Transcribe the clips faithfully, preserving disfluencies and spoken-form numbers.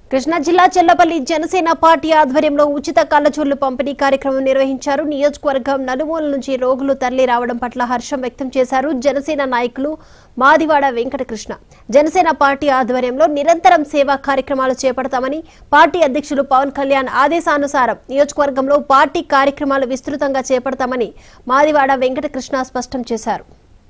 కృష్ణా జిల్లా చెల్లపల్లి జనసేన పార్టీ ఆధ్వర్యంలో ఉచిత కళ్లజోళ్లు పంపిణీ కార్యక్రమం నిర్వహించారు. నియోజకవర్గం నలుమూలల నుంచి రోగులు తరలి రావడం పట్ల హర్షం వ్యక్తం చేశారు జనసేన నాయకులు మాదివాడ వెంకటకృష్ణ. జనసేన పార్టీ ఆధ్వర్యంలో నిరంతరం సేవా కార్యక్రమాలు చేపడతామని పార్టీ అధ్యక్షులు పవన్ కళ్యాణ్ ఆదేశానుసారం నియోజకవర్గంలో పార్టీ కార్యక్రమాలు విస్తృతంగా చేపడతామని మాదివాడ వెంకటకృష్ణ స్పష్టం చేశారు.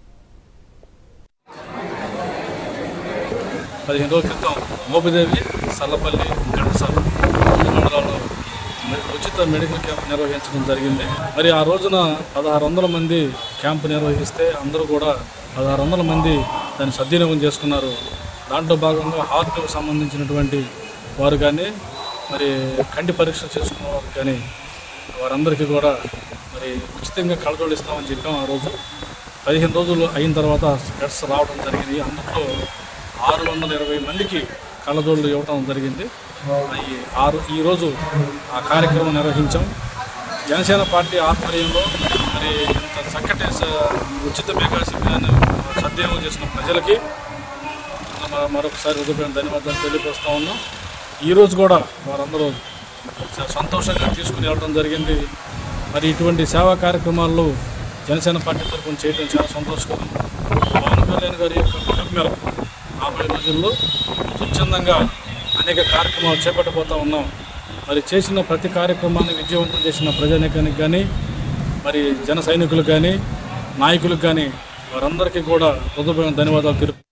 పదిహేను రోజుల క్రితం మోపిదేవి సల్లపల్లి గంటసాల మండలాల్లో ఉచిత మెడికల్ క్యాంప్ నిర్వహించడం జరిగింది. మరి ఆ రోజున పదహారు వందల మంది క్యాంపు నిర్వహిస్తే అందరూ కూడా పదహారు వందల మంది దాన్ని సద్వినియోగం చేసుకున్నారు. దాంట్లో భాగంగా హార్ట్కు సంబంధించినటువంటి వారు కానీ మరి కంటి పరీక్ష చేసుకున్న వారు కానీ వారందరికీ కూడా మరి ఉచితంగా కళ్ళజోళ్ళు ఇస్తామని చెప్పాం. ఆ రోజు పదిహేను రోజులు అయిన తర్వాత స్పెట్స్ రావడం జరిగింది. అందులో ఆరు వందల ఇరవై మందికి కళ్ళజోళ్ళు ఇవ్వటం జరిగింది. ఈ ఆరు ఈరోజు ఆ కార్యక్రమం నిర్వహించాం. జనసేన పార్టీ ఆధ్వర్యంలో మరి ఇంత చక్కటి ఉచిత మెగా శిబిరాన్ని సద్వినియోగం చేసిన ప్రజలకి మరొకసారి హృదయపూర్వక ధన్యవాదాలు తెలియపరుస్తూ ఉన్నాం. ఈరోజు కూడా వారందరూ సంతోషంగా తీసుకుని వెళ్ళడం జరిగింది. మరి ఇటువంటి సేవా కార్యక్రమాల్లో జనసేన పార్టీ తరఫున చేయడం చాలా సంతోషకరం. పవన్ కళ్యాణ్ గారి యొక్క పిలుపు మేరకు రాబోయే రోజుల్లో స్వచ్ఛందంగా అనేక కార్యక్రమాలు చేపట్టబోతూ ఉన్నాం. మరి చేసిన ప్రతి కార్యక్రమాన్ని విజయవంతం చేసిన ప్రజానీకానికి కానీ మరి జన సైనికులకు కానీ నాయకులకు కానీ వారందరికీ కూడా హృదయపూర్వక ధన్యవాదాలు తెలుపు